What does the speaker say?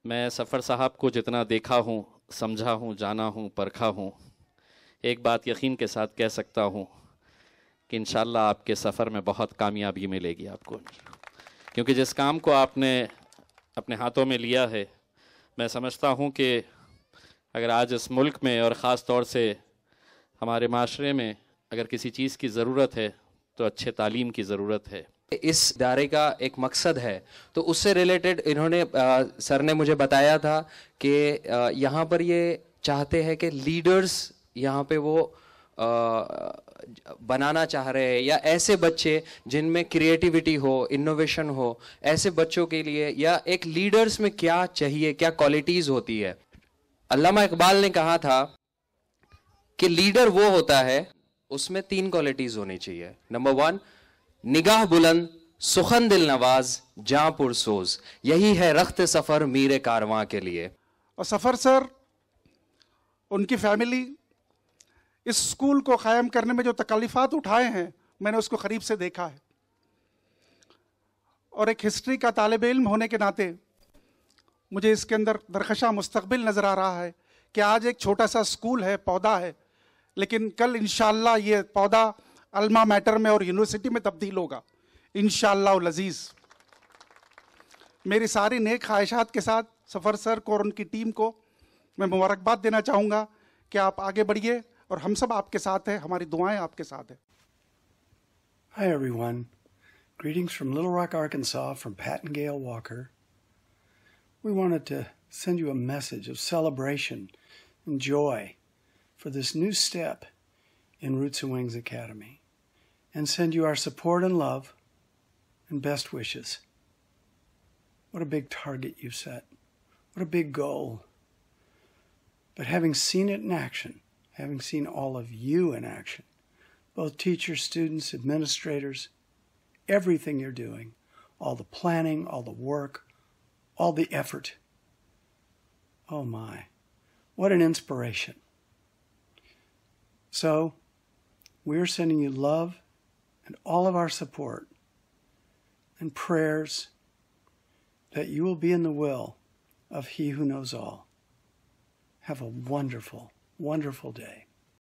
میں سفر صاحب کو جتنا دیکھا ہوں، سمجھا ہوں، جانا ہوں، پرکھا ہوں، ایک بات یقین کے ساتھ کہہ سکتا ہوں کہ انشاءاللہ آپ کے سفر میں بہت کامیابی ملے گی آپ کو، کیونکہ جس کام کو آپ نے اپنے ہاتھوں میں لیا ہے، میں سمجھتا ہوں کہ اگر آج اس ملک میں اور خاص طور سے ہمارے معاشرے میں اگر کسی چیز کی ضرورت ہے تو اچھے تعلیم کی ضرورت ہے۔ اس ادارے کا ایک مقصد ہے، تو اس سے ریلیٹڈ انہوں نے سر نے مجھے بتایا تھا کہ یہاں پر یہ چاہتے ہیں کہ لیڈرز یہاں پہ وہ بنانا چاہ رہے ہیں، یا ایسے بچے جن میں کریٹیوٹی ہو، انوویشن ہو، ایسے بچوں کے لیے، یا ایک لیڈرز میں کیا چاہیے، کیا کوالٹیز ہوتی ہے۔ علامہ اقبال نے کہا تھا کہ لیڈر وہ ہوتا ہے، اس میں 3 کوالٹیز ہونی چاہیے۔ نمبر 1، نگاہ بلند، سخن دل نواز، جاں پرسوز، یہی ہے رخت سفر میر کارواں کے لیے۔ اور سفر سر، ان کی فیملی اس اسکول کو قائم کرنے میں جو تکلیفات اٹھائے ہیں، میں نے اس کو قریب سے دیکھا ہے، اور ایک ہسٹری کا طالب علم ہونے کے ناطے مجھے اس کے اندر درخشاں مستقبل نظر آ رہا ہے کہ آج ایک چھوٹا سا اسکول ہے، پودا ہے، لیکن کل انشاءاللہ یہ پودا الما میٹر میں اور یونیورسٹی میں تبدیل ہوگا انشاءاللہ العزیز۔ میری ساری نیک خواہشات کے ساتھ سفر سر کو اور ان کی ٹیم کو میں مبارکباد دینا چاہوں گا کہ آپ آگے بڑھیے، اور ہم سب آپ کے ساتھ ہیں، ہماری دعائیں آپ کے ساتھ ہیں۔ Hi everyone. Greetings from Little Rock, Arkansas, from Pat and Gail Walker. We wanted to send you a message of celebration and joy for this new step in Roots and Wings Academy, and send you our support and love and best wishes. What a big target you set. What a big goal. But having seen it in action, having seen all of you in action, both teachers, students, administrators, everything you're doing, all the planning, all the work, all the effort. Oh my, what an inspiration. So, we're sending you love and all of our support and prayers that you will be in the will of He who knows all. Have a wonderful, wonderful day.